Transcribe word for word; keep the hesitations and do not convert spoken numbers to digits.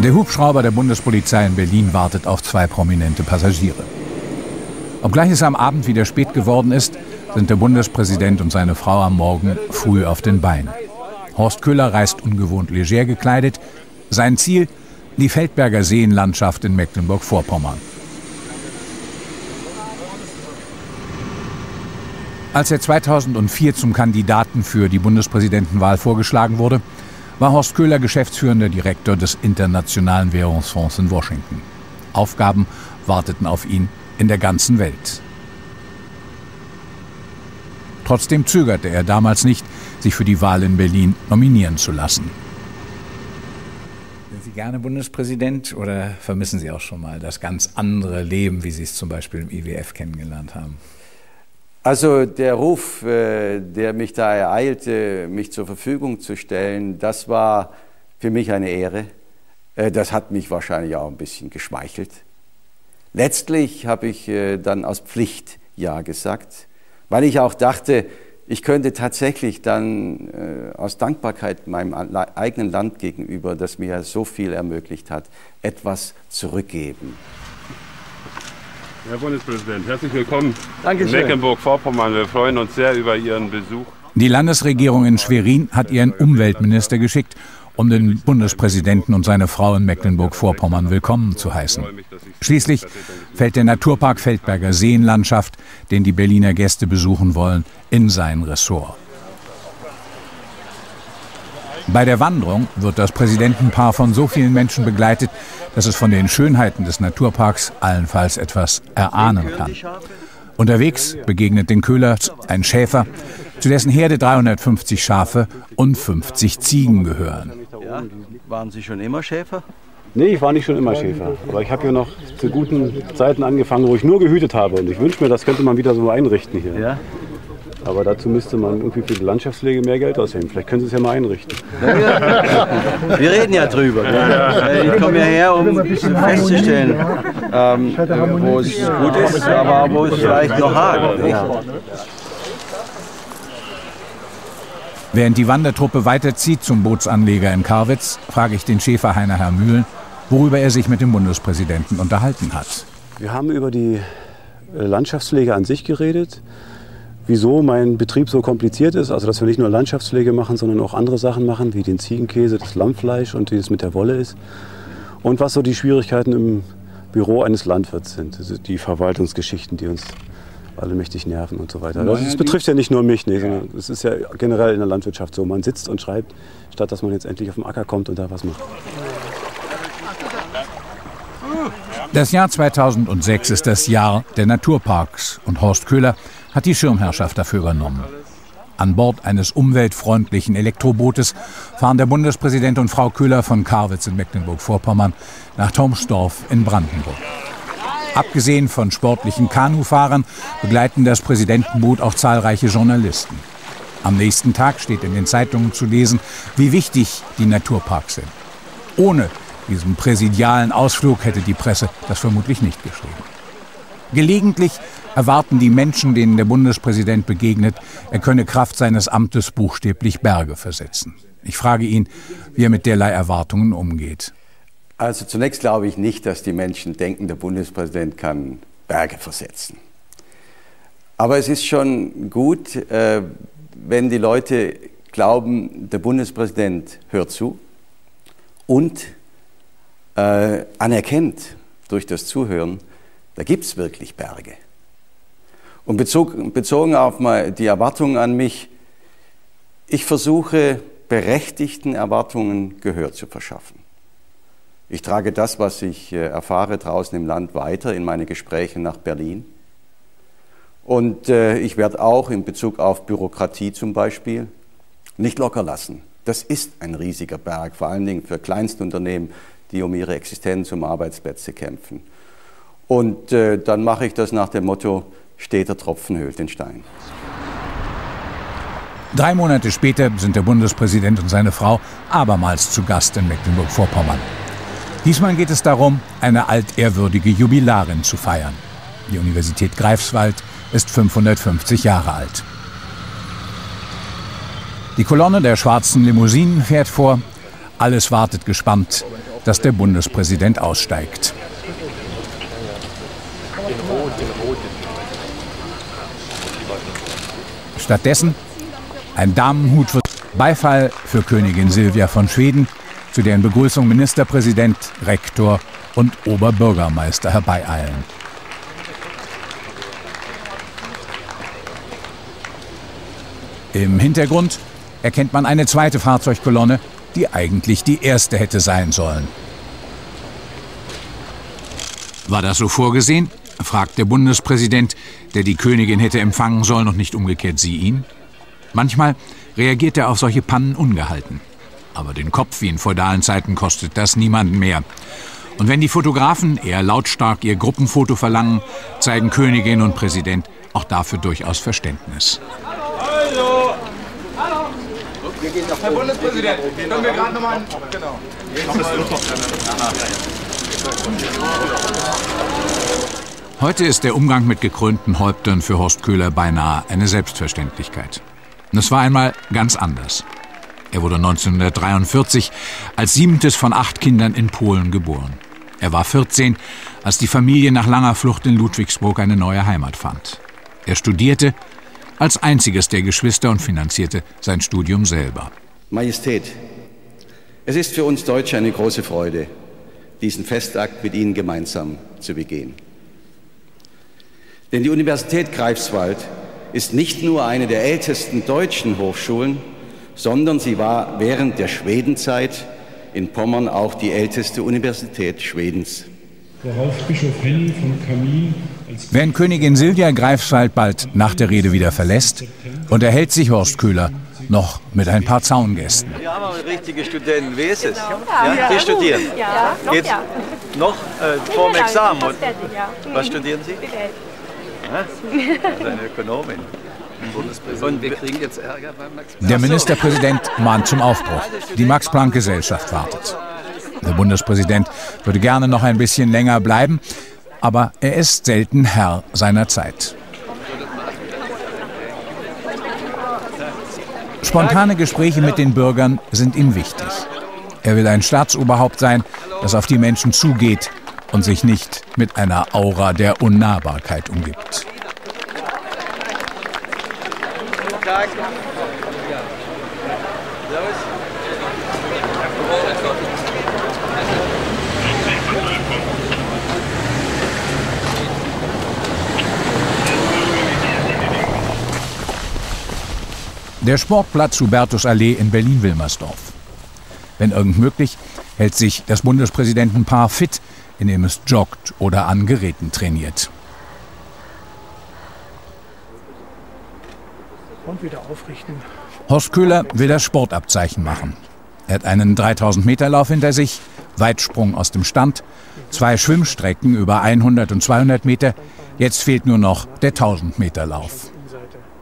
Der Hubschrauber der Bundespolizei in Berlin wartet auf zwei prominente Passagiere. Obgleich es am Abend wieder spät geworden ist, sind der Bundespräsident und seine Frau am Morgen früh auf den Beinen. Horst Köhler reist ungewohnt leger gekleidet. Sein Ziel: die Feldberger Seenlandschaft in Mecklenburg-Vorpommern. Als er zweitausendvier zum Kandidaten für die Bundespräsidentenwahl vorgeschlagen wurde, war Horst Köhler geschäftsführender Direktor des Internationalen Währungsfonds in Washington. Aufgaben warteten auf ihn in der ganzen Welt. Trotzdem zögerte er damals nicht, sich für die Wahl in Berlin nominieren zu lassen. Sind Sie gerne Bundespräsident oder vermissen Sie auch schon mal das ganz andere Leben, wie Sie es zum Beispiel im I W F kennengelernt haben? Also der Ruf, äh, der mich da ereilte, mich zur Verfügung zu stellen, das war für mich eine Ehre. Äh, das hat mich wahrscheinlich auch ein bisschen geschmeichelt. Letztlich habe ich äh, dann aus Pflicht Ja gesagt, weil ich auch dachte, ich könnte tatsächlich dann äh, aus Dankbarkeit meinem eigenen Land gegenüber, das mir so viel ermöglicht hat, etwas zurückgeben. Herr Bundespräsident, herzlich willkommen Dankeschön. in Mecklenburg-Vorpommern. Wir freuen uns sehr über Ihren Besuch. Die Landesregierung in Schwerin hat ihren Umweltminister geschickt, um den Bundespräsidenten und seine Frau in Mecklenburg-Vorpommern willkommen zu heißen. Schließlich fällt der Naturpark Feldberger Seenlandschaft, den die Berliner Gäste besuchen wollen, in sein Ressort. Bei der Wanderung wird das Präsidentenpaar von so vielen Menschen begleitet, dass es von den Schönheiten des Naturparks allenfalls etwas erahnen kann. Unterwegs begegnet den Köhlers ein Schäfer, zu dessen Herde dreihundertfünfzig Schafe und fünfzig Ziegen gehören. Ja, waren Sie schon immer Schäfer? Nee, ich war nicht schon immer Schäfer. Aber ich habe hier noch zu guten Zeiten angefangen, wo ich nur gehütet habe. Und ich wünsche mir, das könnte man wieder so einrichten hier. Ja. Aber dazu müsste man irgendwie für die Landschaftspflege mehr Geld ausheben. Vielleicht können Sie es ja mal einrichten. Wir reden ja drüber. Gell? Ich komme ja her, um festzustellen, ähm, wo es gut ist, aber wo es vielleicht noch hakt. Während die Wandertruppe weiterzieht zum Bootsanleger in Karwitz, frage ich den Schäfer Heiner Herr Mühlen, worüber er sich mit dem Bundespräsidenten unterhalten hat. Wir haben über die Landschaftspflege an sich geredet. Wieso mein Betrieb so kompliziert ist, also dass wir nicht nur Landschaftspflege machen, sondern auch andere Sachen machen, wie den Ziegenkäse, das Lammfleisch und wie es mit der Wolle ist. Und was so die Schwierigkeiten im Büro eines Landwirts sind, also die Verwaltungsgeschichten, die uns alle mächtig nerven und so weiter. Das, das betrifft ja nicht nur mich, nee, sondern es ist ja generell in der Landwirtschaft so. Man sitzt und schreibt, statt dass man jetzt endlich auf den Acker kommt und da was macht. Das Jahr zweitausendsechs ist das Jahr der Naturparks und Horst Köhler hat die Schirmherrschaft dafür übernommen. An Bord eines umweltfreundlichen Elektrobootes fahren der Bundespräsident und Frau Köhler von Karwitz in Mecklenburg-Vorpommern nach Tomsdorf in Brandenburg. Abgesehen von sportlichen Kanufahrern begleiten das Präsidentenboot auch zahlreiche Journalisten. Am nächsten Tag steht in den Zeitungen zu lesen, wie wichtig die Naturparks sind. Ohne diesen präsidialen Ausflug hätte die Presse das vermutlich nicht geschrieben. Gelegentlich erwarten die Menschen, denen der Bundespräsident begegnet, er könne Kraft seines Amtes buchstäblich Berge versetzen. Ich frage ihn, wie er mit derlei Erwartungen umgeht. Also zunächst glaube ich nicht, dass die Menschen denken, der Bundespräsident kann Berge versetzen. Aber es ist schon gut, äh, wenn die Leute glauben, der Bundespräsident hört zu und äh, anerkennt durch das Zuhören, da gibt es wirklich Berge. Und bezogen, bezogen auf mal die Erwartungen an mich, ich versuche, berechtigten Erwartungen Gehör zu verschaffen. Ich trage das, was ich äh, erfahre draußen im Land, weiter in meine Gespräche nach Berlin. Und äh, ich werde auch in Bezug auf Bürokratie zum Beispiel nicht locker lassen. Das ist ein riesiger Berg, vor allen Dingen für Kleinstunternehmen, die um ihre Existenz, um Arbeitsplätze kämpfen. Und äh, dann mache ich das nach dem Motto, steter Tropfen höhlt den Stein. Drei Monate später sind der Bundespräsident und seine Frau abermals zu Gast in Mecklenburg-Vorpommern. Diesmal geht es darum, eine altehrwürdige Jubilarin zu feiern. Die Universität Greifswald ist fünfhundertfünfzig Jahre alt. Die Kolonne der schwarzen Limousinen fährt vor. Alles wartet gespannt dass der Bundespräsident aussteigt. Stattdessen ein Damenhut wird Beifall für Königin Silvia von Schweden, zu deren Begrüßung Ministerpräsident, Rektor und Oberbürgermeister herbeieilen. Im Hintergrund erkennt man eine zweite Fahrzeugkolonne, die eigentlich die erste hätte sein sollen. War das so vorgesehen? Fragt der Bundespräsident, der die Königin hätte empfangen sollen und nicht umgekehrt sie ihn. Manchmal reagiert er auf solche Pannen ungehalten. Aber den Kopf wie in feudalen Zeiten kostet das niemanden mehr. Und wenn die Fotografen eher lautstark ihr Gruppenfoto verlangen, zeigen Königin und Präsident auch dafür durchaus Verständnis. Hallo! Hallo! Herr Bundespräsident, können wir gerade nochmal... Genau. Heute ist der Umgang mit gekrönten Häuptern für Horst Köhler beinahe eine Selbstverständlichkeit. Das war einmal ganz anders. Er wurde neunzehnhundertdreiundvierzig als siebentes von acht Kindern in Polen geboren. Er war vierzehn, als die Familie nach langer Flucht in Ludwigsburg eine neue Heimat fand. Er studierte als einziges der Geschwister und finanzierte sein Studium selber. Majestät, es ist für uns Deutsche eine große Freude, diesen Festakt mit Ihnen gemeinsam zu begehen. Denn die Universität Greifswald ist nicht nur eine der ältesten deutschen Hochschulen, sondern sie war während der Schwedenzeit in Pommern auch die älteste Universität Schwedens. Worauf Bischof Henning von Kamin als Wenn Königin Silvia Greifswald bald nach der Rede wieder verlässt, unterhält sich Horst Köhler noch mit ein paar Zaungästen. Wir haben auch richtige Studenten, wie ist es? Ja, die studieren? Ja, noch, Geht's ja. noch äh, vor dem Examen? Und was studieren Sie? Also eine Ökonomin. Und wir kriegen jetzt Ärger beim Max. Der Ministerpräsident mahnt zum Aufbruch. Die Max-Planck-Gesellschaft wartet. Der Bundespräsident würde gerne noch ein bisschen länger bleiben, aber er ist selten Herr seiner Zeit. Spontane Gespräche mit den Bürgern sind ihm wichtig. Er will ein Staatsoberhaupt sein, das auf die Menschen zugeht und sich nicht mit einer Aura der Unnahbarkeit umgibt. Der Sportplatz Hubertusallee in Berlin-Wilmersdorf. Wenn irgend möglich, hält sich das Bundespräsidentenpaar fit, indem es joggt oder an Geräten trainiert. und wieder aufrichten. Horst Köhler will das Sportabzeichen machen. Er hat einen dreitausend Meter Lauf hinter sich, Weitsprung aus dem Stand, zwei Schwimmstrecken über hundert und zweihundert Meter. Jetzt fehlt nur noch der tausend Meter Lauf.